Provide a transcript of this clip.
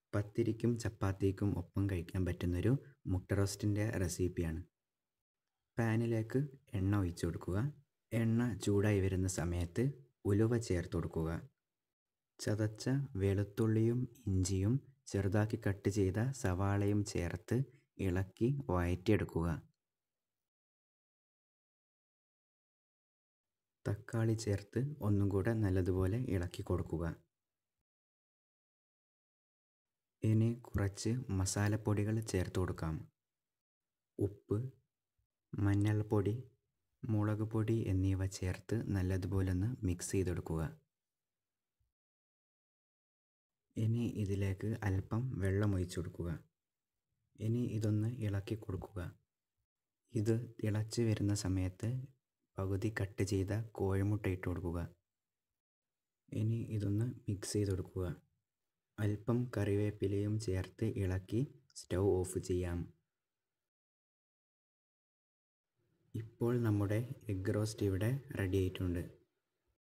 പത്തിരിക്കും ചപ്പാത്തിക്കും ഒപ്പം കഴിക്കാൻ പറ്റുന്നൊരു മുട്ട റോസ്റ്റിൻ്റെ റെസിപ്പിയാണ്. പാനിലേക്ക് എണ്ണ ഒഴിച്ചു കൊടുക്കുക. എണ്ണ ചൂടായി വരുന്ന സമയത്ത് ഉലുവ ചേർത്ത് കൊടുക്കുക. ചതച്ച വെളുത്തുള്ളിയും ഇഞ്ചിയും ചെറുതാക്കി കട്ട് ചെയ്ത സവാളയും ചേർത്ത് ഇളക്കി വഴറ്റിയെടുക്കുക. തക്കാളി ചേർത്ത് ഒന്നും കൂടെ നല്ലതുപോലെ ഇളക്കി കൊടുക്കുക. ഇനി കുറച്ച് മസാലപ്പൊടികൾ ചേർത്ത് കൊടുക്കാം. ഉപ്പ്, മഞ്ഞൾപ്പൊടി, മുളക് പൊടി എന്നിവ ചേർത്ത് നല്ലതുപോലെ ഒന്ന് മിക്സ് ചെയ്തെടുക്കുക. ഇനി ഇതിലേക്ക് അല്പം വെള്ളം ഒഴിച്ചു കൊടുക്കുക. ഇനി ഇതൊന്ന് ഇളക്കി കൊടുക്കുക. ഇത് തിളച്ച് വരുന്ന സമയത്ത് പകുതി കട്ട് ചെയ്ത കോഴിമുട്ട ഇട്ട് കൊടുക്കുക. ഇനി ഇതൊന്ന് മിക്സ് ചെയ്ത് കൊടുക്കുക. അല്പം കറിവേപ്പിലയും ചേർത്ത് ഇളക്കി സ്റ്റൗ ഓഫ് ചെയ്യാം. ഇപ്പോൾ നമ്മുടെ എഗ് റോസ്റ്റ് ഇവിടെ റെഡി ആയിട്ടുണ്ട്.